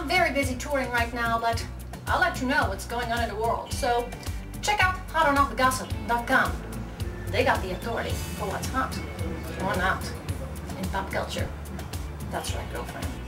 I'm very busy touring right now, but I'll let you know what's going on in the world. So check out hotornotthegossip.com. They got the authority for what's hot or not in pop culture. That's right, girlfriend.